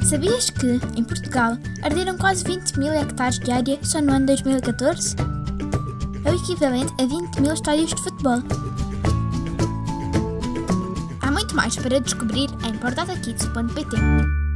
Sabias que, em Portugal, arderam quase 20 mil hectares de área só no ano 2014? É o equivalente a 20 mil estádios de futebol. Há muito mais para descobrir em portatakids.pt.